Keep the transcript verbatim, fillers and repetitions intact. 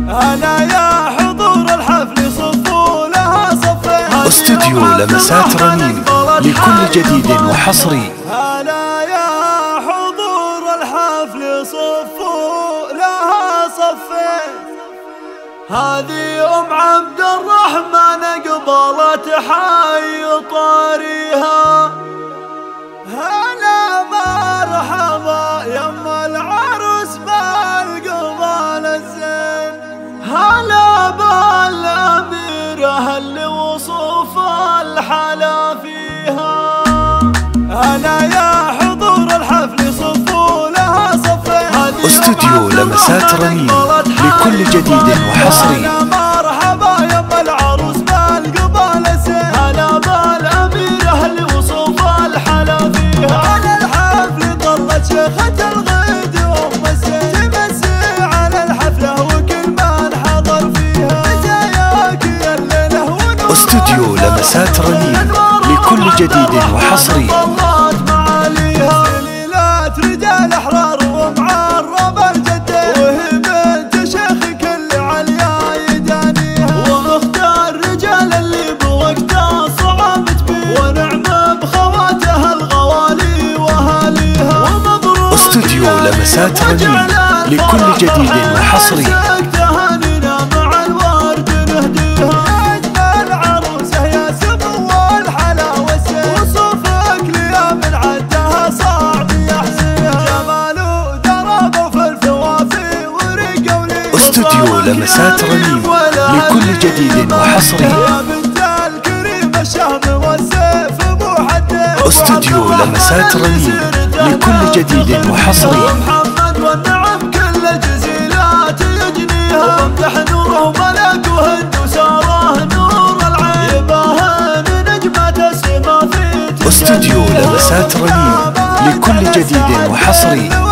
هلا يا حضور الحفل صفوا لها صفين. استوديو لمسات رنين لكل جديد وحصري. هلا يا حضور الحفل صفوا لها صفين. هذه أم عبد الرحمن قبلت حي طاريها. هلا مرحبا يما العروس بالقبال الزين. هلا بالأميرة اللي وصوف الحلا فيها. هلا يا حضور الحفل صفوا لها صفين. استوديو لمسات رنين لكل جديد وحصري. مرحبا يما العروس بالقبال الزين. هلا بالأميرة اللي وصوف الحلا فيها. على الحفل طلت شيخة الغيد وام الزين. تمسي على الحفلة وكل من حضر فيها. جاياك يا الليلة ونور. استوديو لمسات رنين لكل جديد وحصري. طلت معاليها ليلات رجال احرار ومعرب الجدين. وهي بنت شيخ كل عليا يدانيها. واختار الرجال اللي بوقتها صعبت بيه. ونعم بخواتها الغوالي واهاليها. ومبروك استوديو لمسات رنين لكل جديد وحصري. تهانينا مع الورد نهديها. اجمل عروسه يا سمو الحلا والزين. وصوفك ليا من عدها صعب يحصيها. جمال ودرب في الفوافي ورقه ولي. استوديو لمسات رنين لكل جديد وحصري. يا بنت الكريم الشهم والسيف ابو حدين. استوديو لمسات رنين لكل جديد وحصري. محمد والنعم كل الجزيلات يجنيها. وامدح نوره ملك وهند وساره نور العين. يباهن نجمة السما في. استوديو لمسات رنين لكل جديد وحصري.